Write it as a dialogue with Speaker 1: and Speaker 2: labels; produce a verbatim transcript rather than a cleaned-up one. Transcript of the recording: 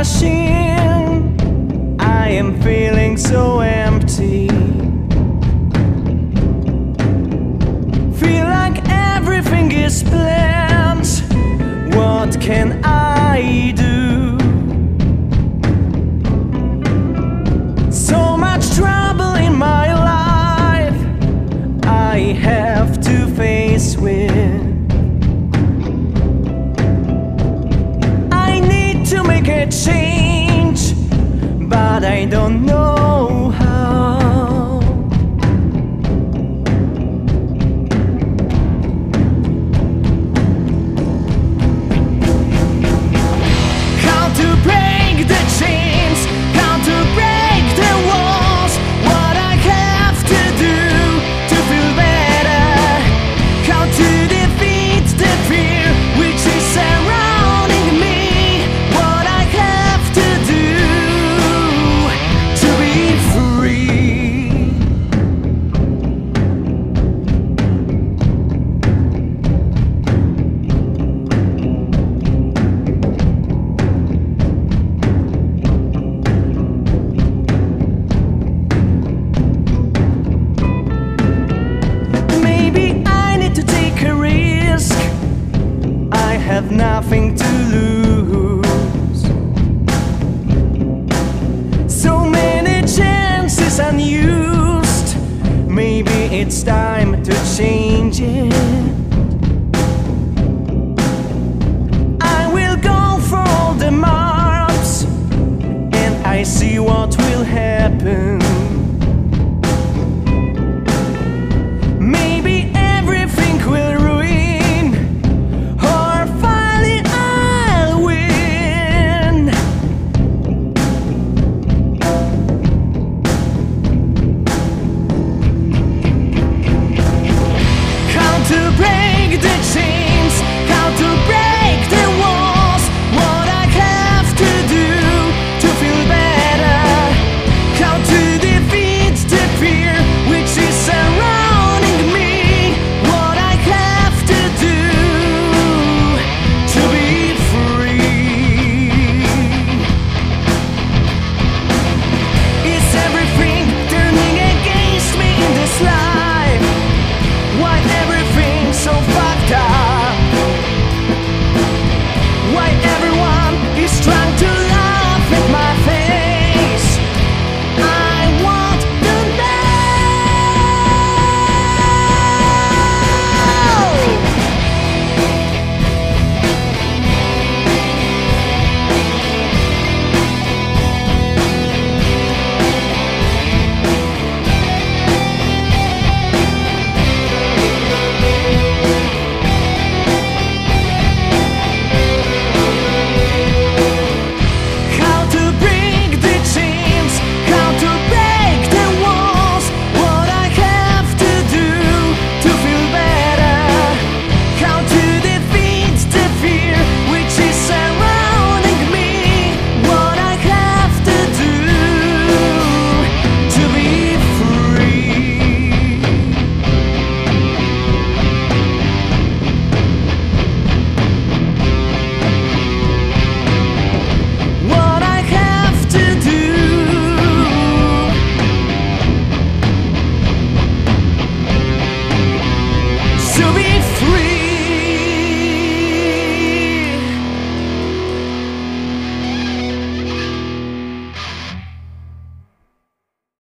Speaker 1: machine. I am feeling so empty. Feel like everything is planned. What can I do? So much trouble in my life I have to face with. I need to make a change, but I don't know how. How to break the chains, how to break the walls, what I have to do to feel better, how to do